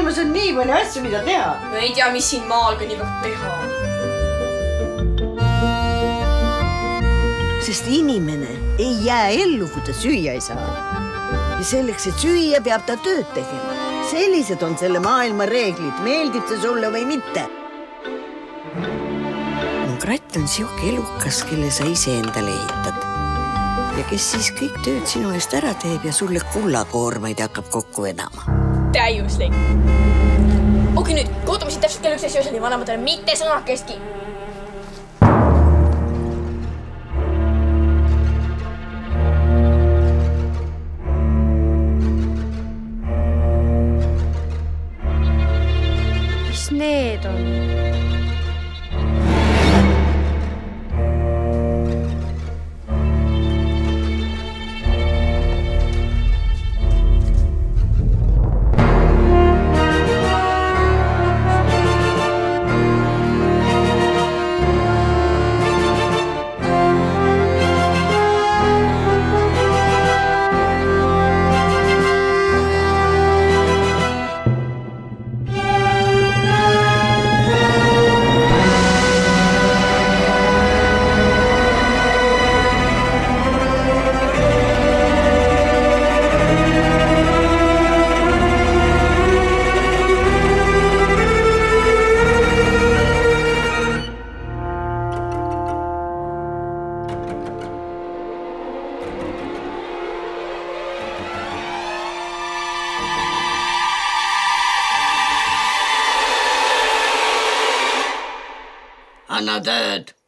maailmas on nii palju asju, mida teha. Ma ei tea, mis siin maal kõnnivad teha. Sest inimene ei jää ellu, kui ta süüa ei saa. Ja selleks, et süüa, peab ta tööd tegema. Sellised on selle maailma reeglid. Meeldib see sulle või mitte? No Kratt on siuke elukas, kelle sa ise endale ehitad. Ja kes siis kõik tööd sinu eest ära teeb ja sulle kullakoormaid hakkab kokku vedama. Täiuslik. Okei, nüüd kootame siin täpselt kell 1 öösel ja vanematele mitte sõnakestki. Mis need on? Anna tööd!